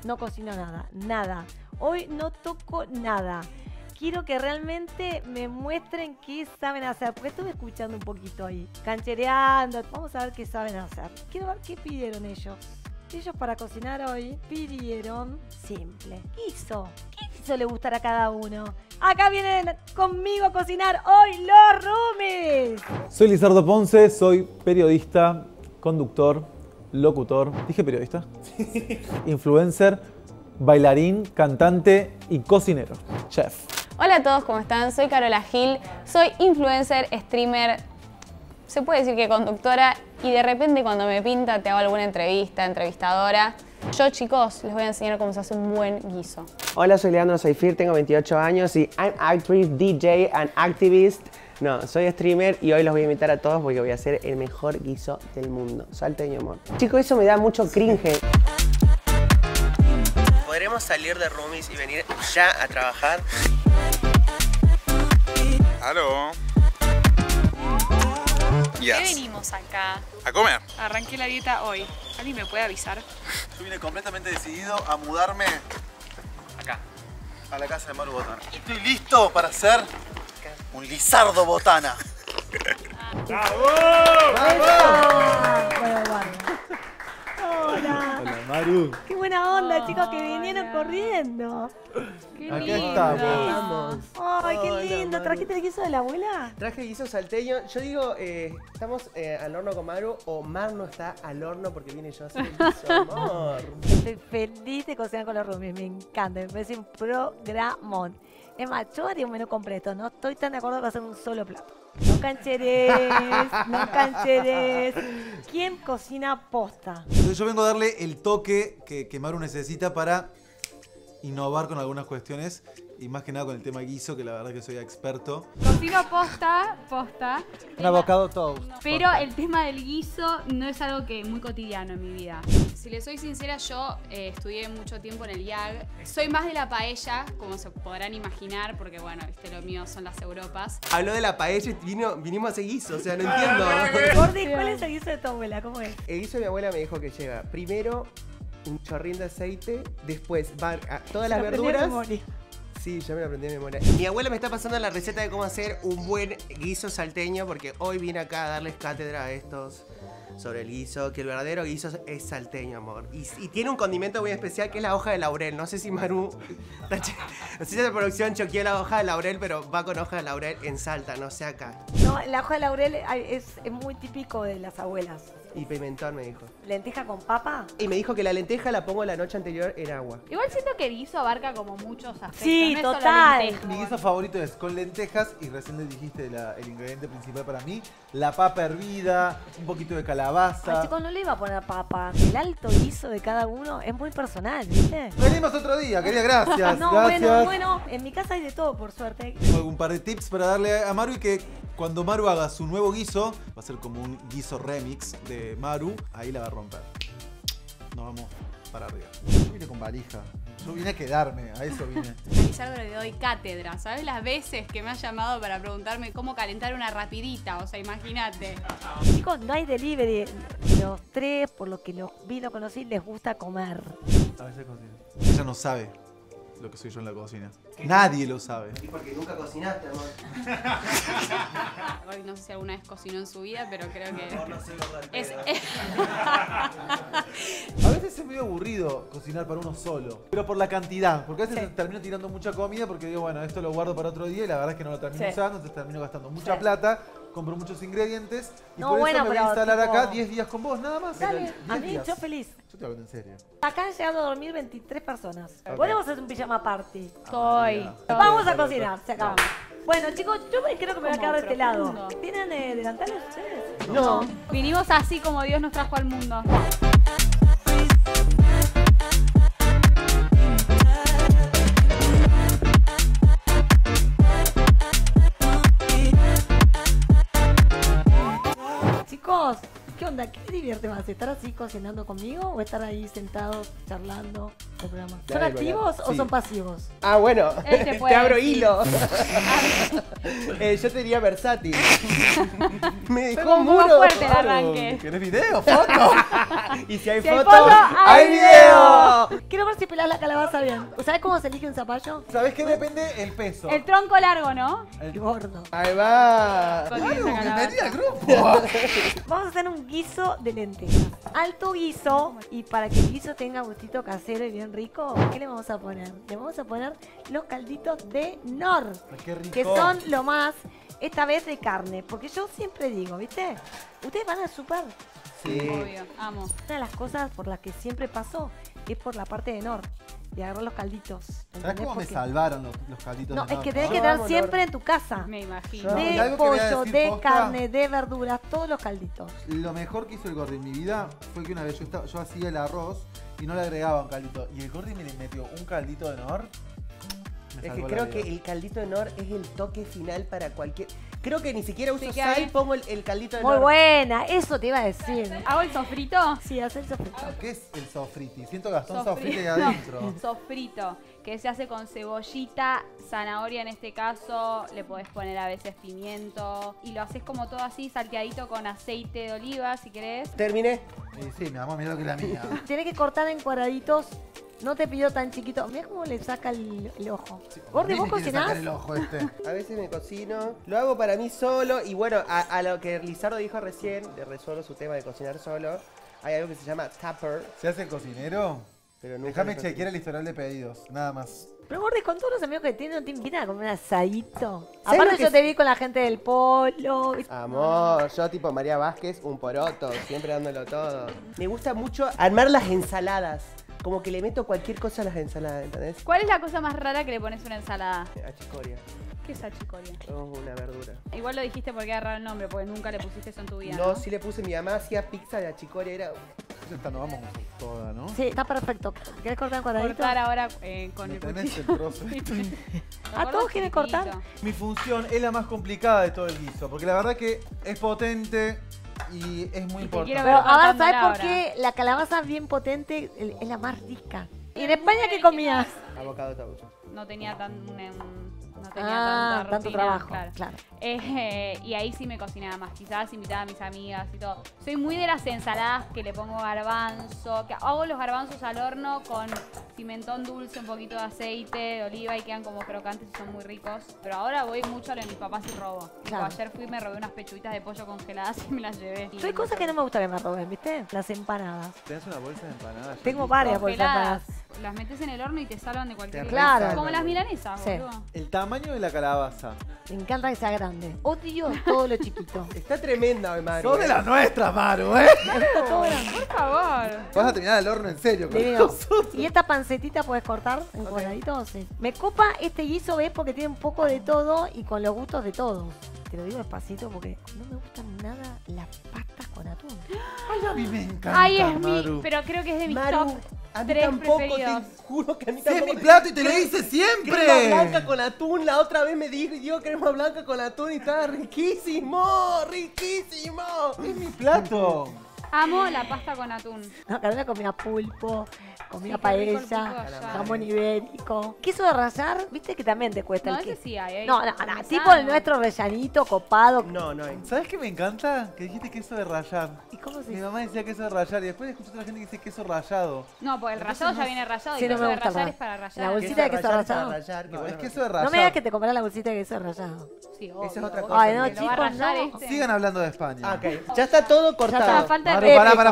no cocino nada, nada. Hoy no toco nada. Quiero que realmente me muestren qué saben hacer, porque estuve escuchando un poquito ahí, canchereando. Vamos a ver qué saben hacer. Quiero ver qué pidieron ellos. Ellos para cocinar hoy pidieron simple. Guiso. ¿Qué guiso le gustará a cada uno? Acá vienen conmigo a cocinar hoy los roomies. Soy Lizardo Ponce, soy periodista, conductor, locutor. ¿Dije periodista? Sí. Influencer, bailarín, cantante y cocinero. Chef. Hola a todos, ¿cómo están? Soy Carola Gil, soy influencer, streamer, se puede decir que conductora, y de repente cuando me pinta te hago alguna entrevista, entrevistadora. Yo, chicos, les voy a enseñar cómo se hace un buen guiso. Hola, soy Leandro Seifir, tengo 28 años y I'm actress, DJ and activist. No, soy streamer y hoy los voy a invitar a todos porque voy a hacer el mejor guiso del mundo. Salteño, amor. Chicos, eso me da mucho cringe. ¿Podremos salir de roomies y venir ya a trabajar? Aló. ¿Qué venimos acá? A comer. Arranqué la dieta hoy. ¿Alguien me puede avisar? Yo vine completamente decidido a mudarme acá, a la casa de Maru Botana. Estoy listo para hacer un Lizardo Botana. ¡Bravo! Bueno, hola. Hola, Maru. Qué buena onda, chicos, que vinieron corriendo. Qué Acá lindo. estamos. Ay, qué Hola, lindo. Maru. ¿Trajiste el guiso de la abuela? Traje guiso salteño. Yo digo, estamos al horno con Maru o Mar no está al horno porque vine yo a hacer el guiso, amor. Estoy feliz de cocinar con los roomies, me encanta, me parece un programón. Es más, yo haría un menú completo, no estoy tan de acuerdo con hacer un solo plato. No cancheres, no cancheres. ¿Quién cocina posta? Entonces yo vengo a darle el toque que Maru necesita para innovar con algunas cuestiones y más que nada con el tema guiso, que la verdad que soy experto. Cocino posta. Un avocado toast. Pero el tema del guiso no es algo que muy cotidiano en mi vida. Si les soy sincera, yo estudié mucho tiempo en el IAG. Soy más de la paella, como se podrán imaginar, porque bueno, lo mío son las Europas. Habló de la paella y vinimos a hacer guiso, o sea, no entiendo. Gordi, ¿cuál es el guiso de tu abuela? ¿Cómo es? El guiso de mi abuela me dijo que lleva primero un chorrín de aceite, después van todas las verduras. Sí, ya me lo aprendí de memoria. Mi abuela me está pasando la receta de cómo hacer un buen guiso salteño porque hoy vine acá a darles cátedra a estos sobre el guiso, que el verdadero guiso es salteño, amor. Y tiene un condimento muy especial que es la hoja de laurel. No sé si Maru, no sé si la producción choqueó la hoja de laurel, pero va con hoja de laurel en Salta, no sé acá. No, la hoja de laurel es muy típico de las abuelas. Y pimentón me dijo. ¿Lenteja con papa? Y me dijo que la lenteja la pongo la noche anterior en agua. Igual siento que el guiso abarca como muchos aspectos. Sí, no es solo total. lenteja. Mi guiso favorito es con lentejas y recién le dijiste el ingrediente principal para mí, la papa hervida, un poquito de calabaza. Ay, chicos, no le iba a poner papa. El alto guiso de cada uno es muy personal, ¿viste? Venimos otro día, querida, gracias. No, gracias. bueno, en mi casa hay de todo, por suerte. Tengo un par de tips para darle a Maru y que cuando Maru haga su nuevo guiso, va a ser como un guiso remix de Maru, ahí la va a romper. Nos vamos para arriba. Yo vine con valija. Yo vine a quedarme, a eso vine. A Lizardo le doy cátedra. ¿Sabes las veces que me ha llamado para preguntarme cómo calentar una rapidita? O sea, imagínate. Chicos, no hay delivery. Los tres, por lo que los vi, lo conocí, les gusta comer. A veces cocina. Ella no sabe lo que soy yo en la cocina. Nadie lo sabe. Y porque nunca cocinaste, amor. Hoy no sé si alguna vez cocinó en su vida, pero creo que No soy verdad. es... A veces es medio aburrido cocinar para uno solo, pero por la cantidad, porque a veces termino tirando mucha comida porque digo, bueno, esto lo guardo para otro día y la verdad es que no lo termino usando, entonces termino gastando mucha plata, compro muchos ingredientes y No, por bueno, eso me voy a pero instalar tipo- acá 10 días con vos, nada más. Dale, 10 a mí días. yo feliz. Yo te hablo en serio. Acá han llegado a dormir 23 personas. Ok. Podemos hacer un pijama party. Soy. Vamos a cocinar, se acaba. Bueno, chicos, yo creo que me voy a quedar de este lado. profundo. ¿Tienen delantales ustedes? No. Vinimos así como Dios nos trajo al mundo. Chicos, ¿qué onda? ¿Qué te divierte más? ¿Estar así cocinando conmigo o estar ahí sentados charlando? el programa. La ¿Son del activos programa, o sí. son pasivos? Ah, bueno, Él te te puede abro decir. hilo. Yo te diría versátil. Me Fue dejó como un poco muro. fuerte el arranque. ¿Querés video? ¿Foto? Y si hay Si hay foto, foto, ¡hay hay video! Quiero ver si pelás la calabaza bien. ¿Sabes cómo se elige un zapallo? ¿Sabés qué depende? El peso. El tronco largo, ¿no? El gordo. Ahí va. Con Maru, esa calabaza. bienvenida al grupo. Vamos a hacer un guiso de lentejas. Alto guiso. Y para que el guiso tenga gustito casero y bien rico, ¿qué le vamos a poner? Le vamos a poner los calditos de Nor. Ay, qué rico. Que son lo más, esta vez de carne. Porque yo siempre digo, ¿viste? Ustedes van al súper. Sí. Obvio, amo. Una de las cosas por las que siempre pasó es por la parte de Nor. De agarrar los calditos. ¿Sabés ¿entendés? cómo me Porque- salvaron los calditos No, de es Nor, que tenés no? que Yo tener amo siempre Nor. en tu casa. Me imagino. No, y De algo que voy a pollo, decir de posta. carne, de verduras, todos los calditos. Lo mejor que hizo el Gordi en mi vida fue que una vez yo hacía el arroz y no le agregaba un caldito. Y el Gordi me le metió un caldito de Nor. Me Es que salvó la creo vida. que el caldito de Nor es el toque final para cualquier. Creo que ni siquiera uso Sí, queda sal, bien. pongo el caldito de Muy Nor. buena, eso te iba a decir. ¿Hago el sofrito? Sí, hacer sofrito. ¿Qué es el sofriti? Siento Gastón Sofrito. sofriti ahí adentro. Sofrito, que se hace con cebollita, zanahoria en este caso, le podés poner a veces pimiento y lo haces como todo así, salteadito con aceite de oliva si querés. Terminé. Sí, mi mamá, mira lo que es la mía. Tienes que cortar en cuadraditos. No te pidió tan chiquito. Mira cómo le saca el ojo. Gordi, Ni ¿vos le quiere sacar cocinás? el ojo este. A veces me cocino. Lo hago para mí solo. Y bueno, a lo que Lizardo dijo recién, le resuelvo su tema de cocinar solo. Hay algo que se llama Tupper. ¿Se hace el cocinero? Pero nunca Déjame lo cocino. chequear el historial de pedidos, nada más. Pero Gordi, con todos los amigos que tiene, ¿no te invitan a comer un asadito? ¿Sabes Aparte lo que yo es? te vi con la gente del polo. Amor, yo tipo María Vázquez, un poroto, siempre dándolo todo. Me gusta mucho armar las ensaladas. Como que le meto cualquier cosa a las ensaladas, ¿entendés? ¿Cuál es la cosa más rara que le pones a una ensalada? Achicoria. ¿Qué es achicoria? Es una verdura. Igual lo dijiste porque era raro el nombre, porque nunca le pusiste eso en tu vida. No, sí le puse, mi mamá hacía pizza de achicoria, era... Esta no vamos a usar toda, ¿no? Sí, está perfecto. ¿Querés cortar en cuadraditos? Cortar ahora con ¿Me el tenés cuchillo. el trozo? ¿A todos quieren cortar? Chiquitito. Mi función es la más complicada de todo el guiso, porque la verdad que es potente y es muy Y te importante. quiero Pero ver a ver, cortándola ¿sabes por ahora. qué la calabaza bien potente es la más rica? ¿Y en España qué comías? Avocado toast. No tenía no tenía tanta tanto rutina, trabajo. claro. Claro. Y ahí sí me cocinaba más. Quizás invitaba a mis amigas y todo. Soy muy de las ensaladas que le pongo garbanzo. Que hago los garbanzos al horno con pimentón dulce, un poquito de aceite, de oliva y quedan como crocantes y son muy ricos. Pero ahora voy mucho a lo de mis papás y robo. Tipo, Claro. ayer fui y me robé unas pechuguitas de pollo congeladas y me las llevé. Hay cosas que no me gusta que me roben, ¿viste? Las empanadas. ¿Tenés una bolsa de empanadas? Tengo varias bolsas de Congeladas. empanadas. Las metes en el horno y te salvan de cualquier Te cosa. Claro. Como las milanesas, Sí. boludo. El tamaño de la calabaza. Me encanta que sea grande. Odio todo lo chiquito. Está tremenda hoy, Maru. Sos de las nuestras, Maru, ¿eh? Me gusta todo grande. Por favor. Vas a terminar el horno en serio con Divino. nosotros. ¿Y esta pancetita puedes cortar en cuadraditos? Sí. Me copa este guiso, ¿ves? Porque tiene un poco de todo y con los gustos de todos. Te lo digo despacito porque no me gustan nada las pastas con atún. Ay, a mí me encanta, Ay, es Maru. mi. Pero creo que es de mis Maru, top a mí 3 tampoco, preferidos. te juro que a mí Sí, es tampoco. mi plato y te lo hice siempre. Crema blanca con atún, la otra vez me dijo crema blanca con atún y estaba riquísimo, riquísimo. Es mi plato. Amo la pasta con atún. No, Carolina comía pulpo, comía Sí, qué rico el pulpo paella, de allá. jamón ibérico. Queso de rallar, viste que también te cuesta No, el ese queso. sí hay. No, no, no, parmesano. tipo el nuestro rellanito, copado. No, no hay. ¿Sabes qué me encanta? Que dijiste queso de rallar. ¿Y cómo se Mi dice? mamá decía queso de rallar y después escuché a otra gente que dice queso rallado. No, porque el Entonces rallado no ya es- viene rallado y Sí, el no queso me de gusta rallar el es para La rallar. bolsita de queso rallar rallado. para rallar, que No, bueno, es queso de rallar. No me digas que te comprás la bolsita de queso rallado. Sí, Esa es obvio, otra obvio. cosa. Ay, no, Que lo va a chicos, rallar no. este. Sigan hablando de España. Ah, ok. Ya está todo cortado. está. Falta Maru, de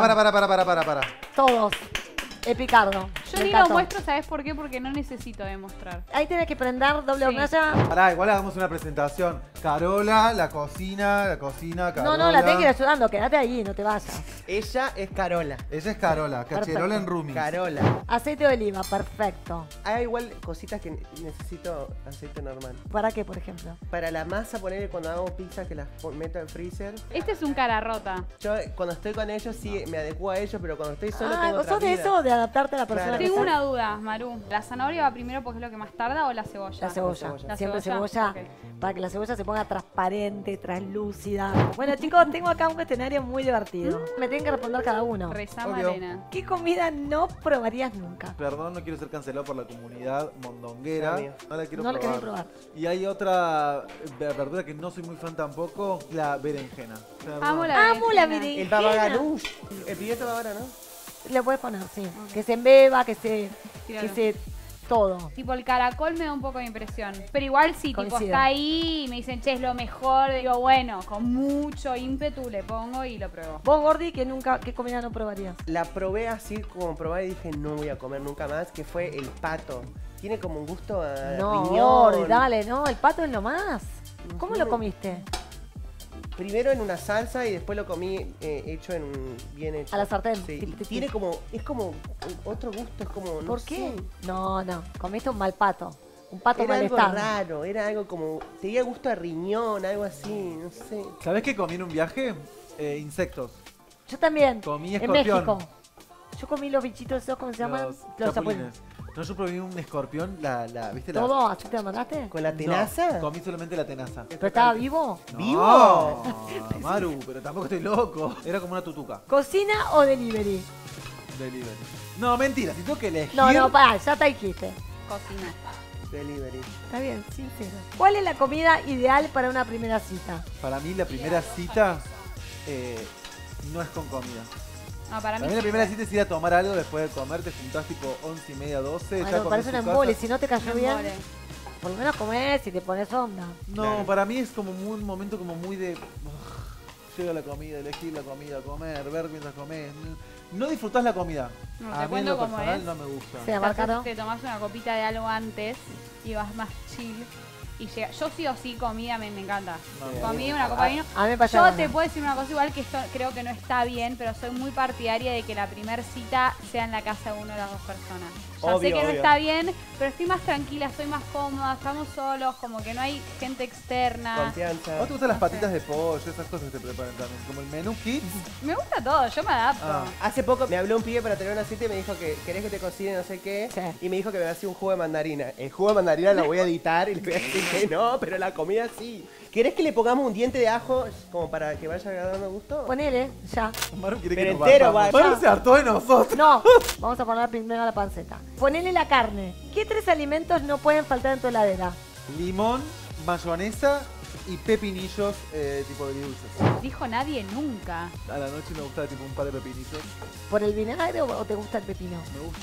para. Todos. Epicardo. Yo Me ni lo encantó. muestro, ¿sabes por qué? Porque no necesito demostrar. Ahí tenés que prender doble Sí. hornalla. Pará, igual hagamos una presentación. Carola, la cocina, Carola. No, la tenés que ir ayudando. Quédate ahí, no te vayas. Ella es Carola. Ella es Carola, cacherola Perfecto. en rooming. Carola. Aceite de oliva, perfecto. Hay igual cositas que necesito aceite normal. ¿Para qué, por ejemplo? Para la masa, ponerle cuando hago pizza que las meto al freezer. Este es un cara rota. Yo cuando estoy con ellos sí me adecuo a ellos, pero cuando estoy solo Ah, tengo ¿vos otra sos de vida. eso? ¿De adaptarte a la persona para Tengo empezar? una duda, Maru. ¿La zanahoria va primero porque es lo que más tarda o la cebolla? La cebolla. cebolla. Siempre ¿La cebolla? cebolla, Ok. para que la cebolla se ponga transparente, translúcida. Bueno, chicos, tengo acá un cuestionario muy divertido. Me tienen que responder cada uno. Reza Obvio. Malena. ¿Qué comida no probarías nunca? Perdón, no quiero ser cancelado por la comunidad mondonguera. Amigo. No la quiero No la probar. querés probar. Y hay otra verdura que no soy muy fan tampoco, la berenjena. Perdón. Amo la Amo la berenjena. El berenjena. babaganush. El pimiento babara, ¿no? Le puedes poner, sí. Que se embeba, que se todo. Tipo, el caracol me da un poco de impresión. Pero igual sí, tipo, Coincido. está ahí y me dicen, che, es lo mejor. Digo, bueno, con mucho ímpetu le pongo y lo pruebo. Vos, Gordi, ¿qué comida no probarías? La probé así como probé y dije, no voy a comer nunca más, que fue el pato. Tiene como un gusto a No, riñón. Gordi, dale, no, el pato es lo más. ¿Cómo lo comiste? Primero en una salsa y después lo comí hecho en bien hecho. A la sartén. Sí. Tip, Y tip, tiene tip. como, es como otro gusto, es como, no ¿Por sé. qué? No, comiste un mal pato. Un pato Era mal algo estado. raro, era algo como, tenía gusto a riñón, algo así, no sé. ¿Sabés qué comí en un viaje? Insectos. Yo también. Comí en escorpión. México. Yo comí los bichitos esos, ¿cómo se llaman? Los Los chapulines. No, yo probé un escorpión, ¿viste? ¿Todo? ¿Así te lo mandaste? ¿Con la tenaza? No, comí solamente la tenaza. ¿Pero estaba vivo? ¿Vivo? No, Maru, pero tampoco estoy loco. Era como una tutuca. ¿Cocina o delivery? Delivery. No, mentira, si tengo que elegir. No, pará, ya te dijiste. Cocina. Delivery. Está bien, sincero. ¿Cuál es la comida ideal para una primera cita? Para mí la primera cita no es con comida. No, para mí Para mí la sí. primera cita es ir a tomar algo después de comer, te juntás tipo 11:30, 12. Bueno, ya me comés parece en un tu embole. casa. Si no te cayó bien, Embole. por lo menos comés y te pones onda. No, Claro. para mí es como un momento como muy de... llega la comida, elegir la comida, comer, ver mientras comés. No disfrutás la comida. No, te A mí en cuento lo cómo personal es. no me gusta. Sí, Marcaro. Te tomás una copita de algo antes y vas más chill. Y llega. Yo sí o sí comida me encanta. No, Comida, una copa de vino. A mí me pasa Yo bueno. te puedo decir una cosa igual que esto creo que no está bien, pero soy muy partidaria de que la primer cita sea en la casa de una de las dos personas. Ya sé Obvio, que no obvio. está bien, pero estoy más tranquila, estoy más cómoda, estamos solos, como que no hay gente externa. Confianza. ¿A vos te gustan las No sé. patitas de pollo, esas cosas que te preparan también? Como el menú kids. Me gusta todo, yo me adapto. Ah. Hace poco me habló un pibe para tener una cita y me dijo que querés que te cocine no sé qué. Sí. Y me dijo que me hacía un jugo de mandarina. El jugo de mandarina lo voy a editar y le voy a decir que no, pero la comida sí. ¿Querés que le pongamos un diente de ajo como para que vaya dando gusto? Ponele, ya. Maru quiere Pero que nos entero, vayamos. vaya. Maru se hartó de nosotros. No, vamos a poner primero la panceta. Ponele la carne. ¿Qué 3 alimentos no pueden faltar en tu heladera? Limón, mayonesa y pepinillos tipo de dulces. Dijo nadie nunca. A la noche me gusta tipo un par de pepinillos. ¿Por el vinagre o te gusta el pepino? Me gusta.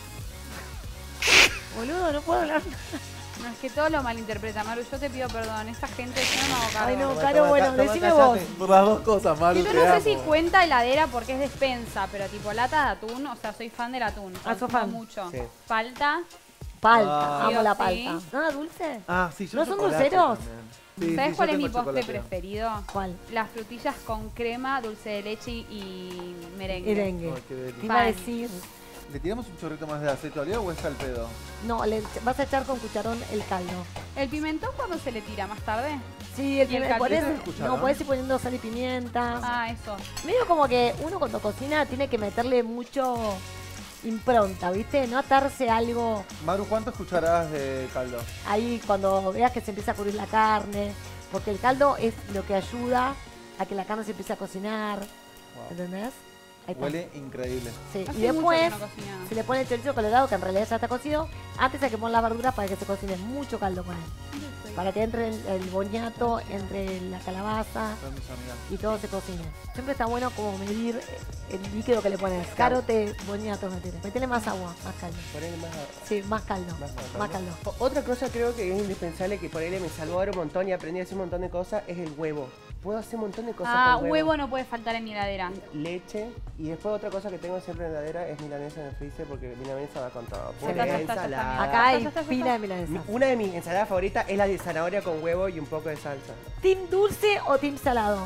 Boludo, no puedo hablar. No, es que todo lo malinterpreta, Maru. Yo te pido perdón. Esa gente, yo no me hago cargo. Ay, no, Toma, Caro, toma, bueno, toma, decime cállate. vos. Por las dos cosas, Maru, Que yo te no sé amo. si cuenta heladera porque es despensa, pero tipo lata de atún, o sea, soy fan del atún. Ah, sos consumo fan. mucho. Sí. Palta. Palta, Ah. amo Sí o la sí. palta. ¿Nada dulce? Ah, sí, yo ¿No son chocolate dulceros? también. Sí, ¿Sabes sí, cuál yo es mi tengo postre chocolate. preferido? ¿Cuál? Las frutillas con crema, dulce de leche y merengue. Merengue. Ay, qué delicia. Te iba a Pan. decir, ¿Le tiramos un chorrito más de aceite de oliva o es al pedo? no, le vas a echar con cucharón el caldo. ¿El pimentón cuándo se le tira? ¿Más tarde? Sí, ¿Y el ponés, caldito de cucharón? no, podés ir poniendo sal y pimienta. Ah, eso. Medio como que uno cuando cocina tiene que meterle mucho impronta, ¿viste? No atarse a algo Maru, ¿cuántas cucharadas de caldo? ahí cuando veas que se empieza a cubrir la carne, porque el caldo es lo que ayuda a que la carne se empiece a cocinar, Wow. ¿entendés? Ahí está. Huele increíble. Sí. Hace Y después mucho que no cocinaba. se le pone el chorizo colorado, que en realidad ya está cocido. Antes hay que poner las verduras para que se cocine mucho caldo con él. Para que entre el boñato, entre la calabaza Son mis amigas. y todo se cocine. Siempre está bueno como medir el líquido que le pones. Carote, boñato, metele más agua, más caldo. Ponele más Sí, más caldo. Más Más caldo. Otra cosa creo que es indispensable que por él me salvó ahora un montón y aprendí a hacer un montón de cosas es el huevo. Puedo hacer un montón de cosas Ah, con huevo no puede faltar en mi heladera. Leche y después otra cosa que tengo siempre en la heladera es milanesa en el freezer porque milanesa va con todo. Sí, Puré, ya está, ensalada. Acá hay Ya está. pila de milanesas. Una de mis ensaladas favoritas es la de zanahoria con huevo y un poco de salsa. ¿Team dulce o team salado?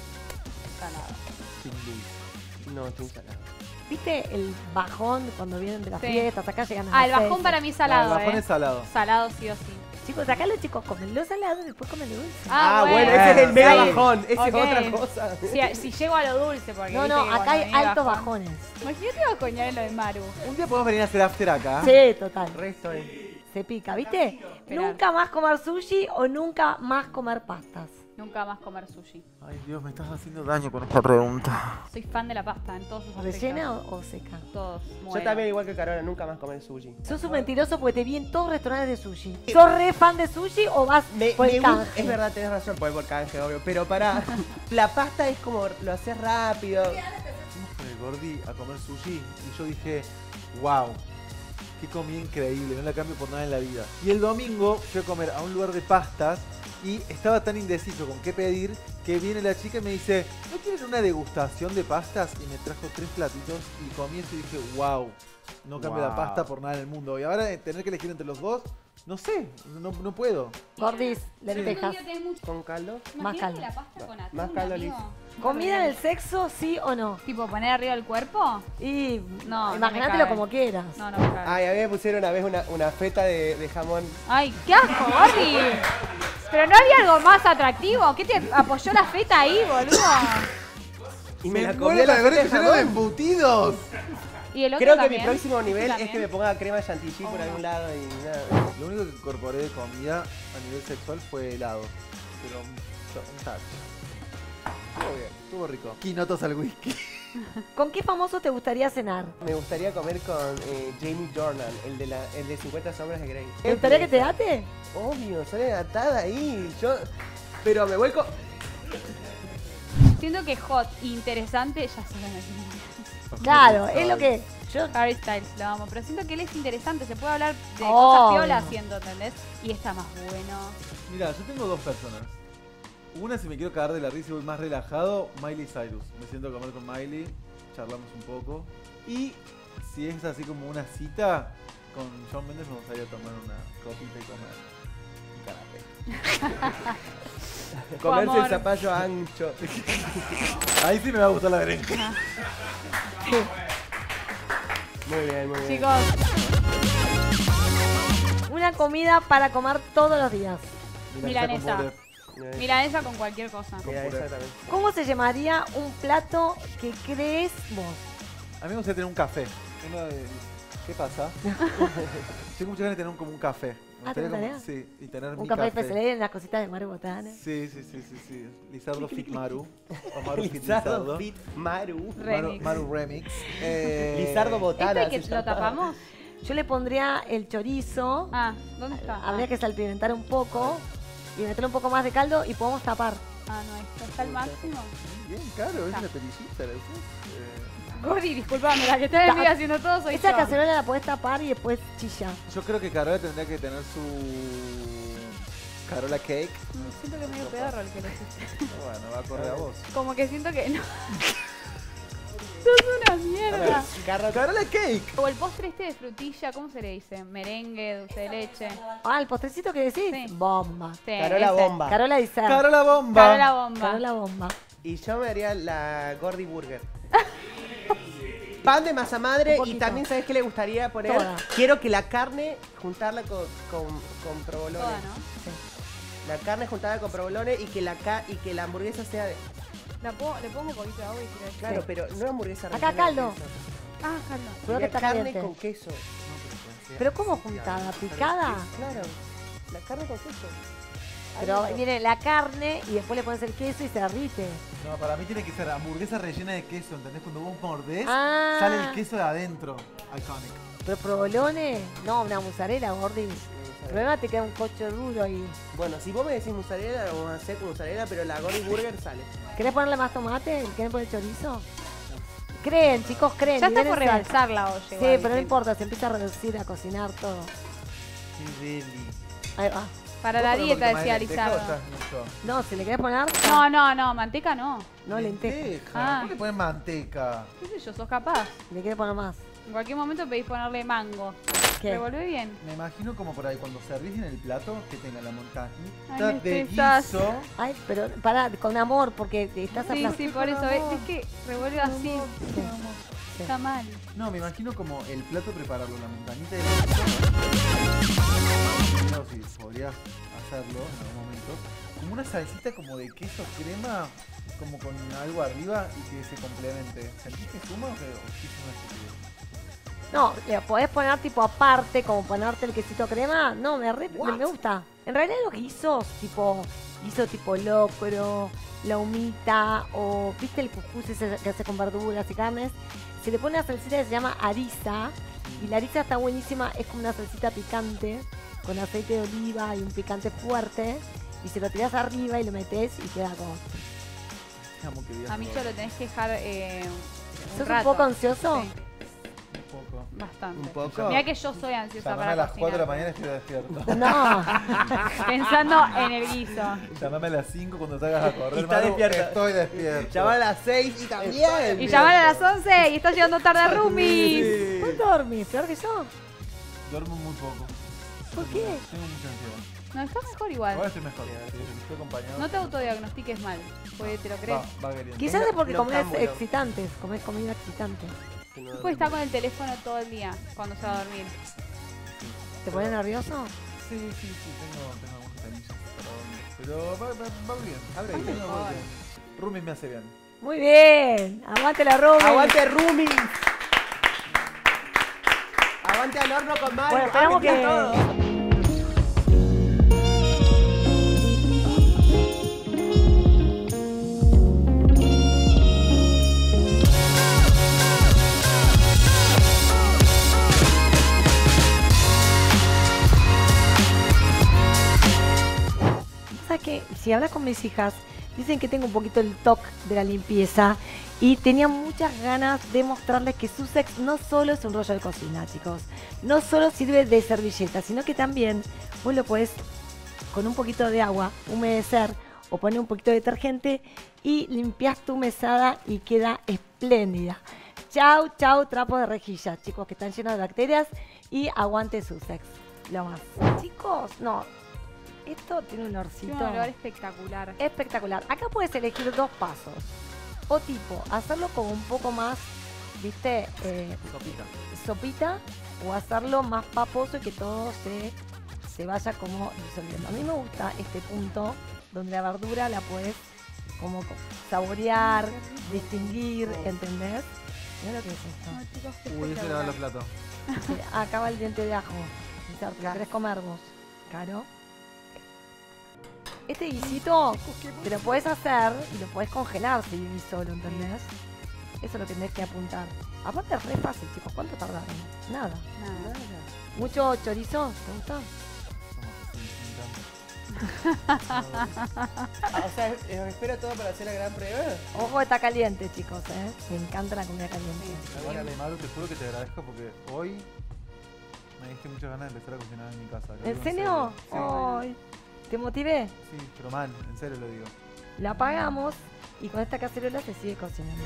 Sin dulce. No, sin ensalada. ¿Viste el bajón cuando vienen de las Sí. fiestas? Acá llegan a Ah, el las bajón 6. para mí es salado, No, el bajón ¿eh? es salado. Salado sí o sí. Chicos, acá los chicos comen lo salado y después comen lo dulce. Ah, bueno, ese es el mega Sí. bajón. Ese Ok. es otra cosa. Si llego a lo dulce, porque No, viste no, que acá cuando hay viene altos bajón. bajones. Imagínate bajonear en lo de Maru. Un día podemos venir a hacer after acá. Sí, total. Resto Se pica, ¿viste? Esperar. Nunca más comer sushi o nunca más comer pastas. Nunca más comer sushi. Ay, Dios, me estás haciendo daño con esta pregunta. Soy fan de la pasta en todos sus aspectos. ¿Rellena o seca? Todos. Yo Muero. también, igual que Carola, nunca más comer sushi. Sos un mentiroso porque te vi en todos restaurantes de sushi. ¿Sos re fan de sushi o vas por el canje? Es verdad, tenés razón, por canje, obvio. Pero para la pasta es como lo haces rápido. Fuimos con el Gordi a comer sushi y yo dije, wow, qué comida increíble, no la cambio por nada en la vida. Y el domingo fui a comer a un lugar de pastas y estaba tan indeciso con qué pedir que viene la chica y me dice, ¿no quieren una degustación de pastas? Y me trajo 3 platitos y comí eso y dije, wow, no cambio la Wow. pasta por nada en el mundo. Y ahora tener que elegir entre los dos, no sé, no puedo. Gordis, lentejas. ¿Con caldo? Más caldo. la pasta con atún, Más caldo, amigo? ¿Comida en el sexo, sí o no? Tipo, poner arriba el cuerpo. Y No, no imagínatelo me cabe. como quieras. No, no me cabe. Ay, a mí me pusieron una vez una feta de jamón. Ay, qué asco, Gordi. Pero no había algo más atractivo. ¿Qué te apoyó la feta ahí, boludo? Y me la muero comí a la de feta de lleno de jamón. embutidos. Y el otro Creo que también. mi próximo nivel ¿Tú es que también? me ponga crema chantilly por algún lado y nada. Lo único que incorporé de comida a nivel sexual fue helado. Pero un tacho. Estuvo bien, estuvo rico. Quinotos al whisky. ¿Con qué famoso te gustaría cenar? Me gustaría comer con Jamie Dornan, el de 50 sombras de Grey. ¿Te gustaría que te ate? Obvio, sale atada ahí. Pero me voy con... Siento que hot e interesante, ya saben a quién es. Claro, es lo que yo... Harry Styles, lo amo. Pero siento que él es interesante, se puede hablar de Obvio. cosas piolas haciendo, ¿entendés? Y está más bueno. Mira, yo tengo 2 personas. Una, si me quiero cagar de la risa y voy más relajado, Miley Cyrus. Me siento a comer con Miley, charlamos un poco. Y si es así como una cita, con Shawn Mendes me gustaría tomar una copita y comer un canapé. Comerse amor. el zapallo ancho. Ahí sí me va a gustar la berenjena. Muy bien, muy bien. Chicos, Una comida para comer todos los días. Milanesa. con puré. milanesa con cualquier cosa. Mira, exactamente. ¿Cómo se llamaría un plato que crees vos? A mí me gustaría tener un café. ¿Qué pasa? Tengo muchas ganas de tener como un café. Me Ah, ¿te gustaría gustaría? sí, y tener Un mi café café. especial en las cositas de Maru Botana. Sí. Lizardo Fit Maru. O Maru Fit Lizardo Lizardo. Fit Maru. Remix. Maru Remix. Lizardo Botana. ¿Este que se lo llama. tapamos? Yo le pondría el chorizo. Ah, ¿dónde está? Habría que salpimentar un poco y meterle un poco más de caldo y podemos tapar. Ah, no, esto está al máximo. Bien, claro, es una perillita, ¿la usás? Gordi, disculpame, la que está en el medio haciendo todo soy Esta yo. cacerola la podés tapar y después chilla. Yo creo que Carola tendría que tener su Carola Cake. Siento que es medio pedorro el que lo hiciste. Bueno, va a correr a vos. Como que siento que no. Sos una mierda. Carola Cake. O el postre este de frutilla, ¿cómo se le dice? Merengue, dulce de leche. Ah, el postrecito que decís. Sí. Bomba. Sí, Carola ese. Bomba. Carola Isar. Carola Bomba. Carola bomba. Carola Bomba. Y yo me haría la Gordy Burger. Pan de masa madre Un y poquito. también, ¿sabes qué le gustaría poner? Toda. Quiero que la carne juntarla con provolone. Toda, ¿no? La carne juntada con provolone y que la hamburguesa sea de... Le pongo un poquito de agua y tiro Claro, pero no hamburguesa Acá, rellena de caldo. queso. Ah, caldo. Cuidado que está carne caliente. con queso. Pero ¿cómo juntada? ¿Picada? Claro, la carne con queso. Pero viene la carne y después le pones el queso y se derrite. No, para mí tiene que ser hamburguesa rellena de queso, ¿entendés? Cuando vos mordés, Ah. sale el queso de adentro. Iconic. Pero provolone, no, una mozzarella, Gordi. El problema te queda un cocho duro y... Bueno, si vos me decís mozzarella, lo vamos a hacer con mozzarella, pero la Gordy Burger sale. ¿Querés ponerle más tomate? ¿Querés poner chorizo? Creen, chicos, creen. Ya está por libérense. rebalsar la olla. Sí, igual, pero no ¿viste? importa, se empieza a reducir, a cocinar todo. Qué deli. Ahí va. Para ¿Vos la ponés un dieta, poquito más de decía lenteja o Lizardo. estás mucho? No, si le querés poner... No, manteca no. No, lenteja. Lenteja. Ah. ¿Por qué le pones manteca? ¿Qué sé yo? ¿Sos capaz? Le querés poner más. En cualquier momento pedís ponerle mango. ¿Qué? Revolvé bien. Me imagino como por ahí cuando servís en el plato que tenga la Ay, montañita me de estresás. guiso. Ay, pero pará, con amor, porque te estás Sí, aplastando. sí, por eso. Es que revuelve así. dijiste? Está mal. No, me imagino como el plato prepararlo, la montañita de no, sí, podrías hacerlo en algún momento. Como una salsita como de queso crema, como con algo arriba y que se complemente. ¿Sentís que suma o que es una estupidez? No, le podés poner tipo aparte, como ponerte el quesito crema. No, me gusta. En realidad los guisos, guiso tipo locro, la humita o, ¿viste el cuscús ese que hace con verduras y carnes? Se le pone una salsita que se llama harissa. Y la harissa está buenísima, es como una salsita picante, con aceite de oliva y un picante fuerte. Y se lo tirás arriba y lo metés y queda como... Amo que digas A mí todo. yo lo tenés que dejar ¿Sos un rato. poco ansioso? Sí, Un poco. bastante. Un poco. Mirá que yo soy ansiosa Llamame para a las 4 de la cocinar. mañana y estoy despierto. No. Pensando en el guiso. Llamame a las 5 cuando salgas a correr. Y está Maru, despierta. Estoy despierto. Llamar a las 6 y también. Y llamar a las 11 y está llegando tarde a Rumis. ¿Cuánto dormís? ¿Peor que yo? Duermo muy poco. ¿Por qué? Tengo mucha ansiedad. No, está mejor Ahora igual. estoy mejor. Sí, estoy acompañado. No te autodiagnostiques mal, porque te lo crees. Va queriendo. Quizás es porque no comés tan bueno. excitantes, comés comida excitante. Puede estar con el teléfono todo el día cuando se va a dormir. ¿Te pones nervioso? Sí, tengo algunos temillas para dormir. Pero va bien. Abre Va bien. bien. Rumi me hace bien. Muy bien. Aguante la Rumi. ¡Aguante Rumi! ¡Aguante al horno con Mario! Bueno, esperamos ¡Aguante que... todo! ¿Sabes qué? Si hablas con mis hijas, dicen que tengo un poquito el toque de la limpieza y tenía muchas ganas de mostrarles que Sussex no solo es un rollo de cocina, chicos. No solo sirve de servilleta, sino que también vos lo podés con un poquito de agua humedecer o poner un poquito de detergente y limpias tu mesada y queda espléndida. Chau, chau, trapo de rejilla, chicos, que están llenos de bacterias y aguante Sussex. Lo más. Chicos, no. Esto tiene un Tiene olorcito un olor espectacular. espectacular. Acá puedes elegir dos pasos. O tipo, hacerlo como un poco más, ¿viste? Sopita. Sopita. O hacerlo más paposo y que todo se vaya como disolviendo. A mí me gusta este punto donde la verdura la puedes como saborear, distinguir, ¿entendés? Mira lo que es esto. No, chicos, qué Uy, ese lava los platos. Sí, acá va el diente de ajo. ¿Lo querés comer vos? Caro. Este guisito te lo puedes hacer y lo puedes congelar si vivís solo, ¿entendés? Eso es lo que tenés que apuntar. Aparte es re fácil, chicos. ¿Cuánto tardaron? Nada. Nada. ¿Mucho chorizo? ¿Te gusta? O sea, espera todo para hacer la gran prueba. Ojo, está caliente, chicos, ¿eh? Me encanta la comida caliente. Igual, Maru, te juro que te agradezco porque hoy me diste muchas ganas de empezar a cocinar en mi casa. Lo digo ¿En serio? Sí, Ay, ¿te motivé? sí, pero mal, en serio lo digo. La apagamos y con esta cacerola se sigue cocinando.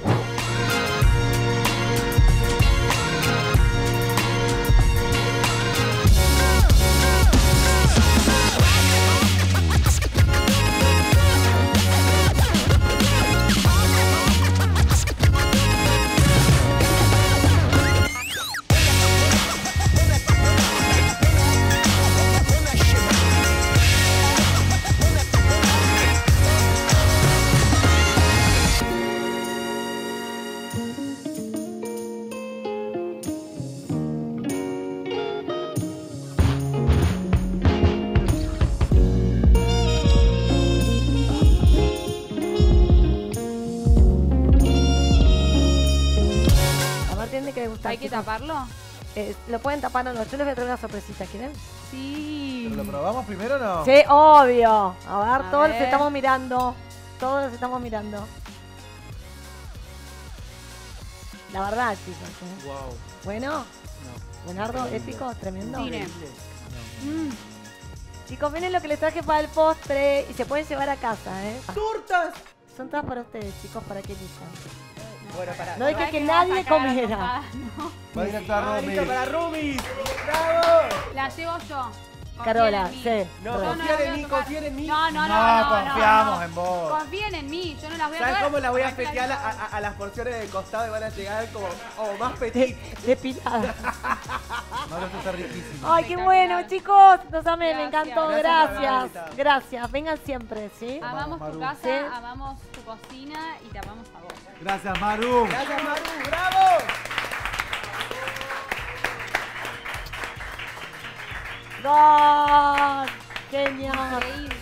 Tiene que gustar. ¿Hay que chicos. taparlo? Lo pueden tapar o no. Yo les voy a traer una sorpresita, ¿quieren? Sí. ¿Pero lo probamos primero o no? Sí, obvio. A ver, A todos los ver. estamos mirando. Todos los estamos mirando. La verdad, chicos. ¿eh? Wow. Bueno, No. Buenardo, épico, tremendo. Cine. No. Chicos, miren lo que les traje para el postre y se pueden llevar a casa, ¿eh? ¡Tortas! Son todas para ustedes, chicos, para que elijan. Bueno, para. No dije Ay, que me va a nadie sacar la comiera. tostada, no. Va directo a Romy. ¡Listo para Rumi! ¡Bravo! La llevo yo. Carola, en mí. sí. No, Yo confían las voy en a mí, tocar. confían en mí. No, confiamos en vos. Confíen en mí, yo no las voy a ¿Sabes tocar. cómo la voy a Para que fetear a las porciones de costado y van a llegar como más petit? Depilada. Maru, esto está riquísimo. Ay, qué bueno, chicos. Nos amé, me Gracias. encantó. Gracias por Gracias. haber Gracias. Vengan siempre, ¿sí? Amamos tu Maru. casa, Sí. amamos tu cocina y te amamos a vos. Gracias, Maru. Gracias, Maru, bravo. ¡Gol! Genial. Increíble.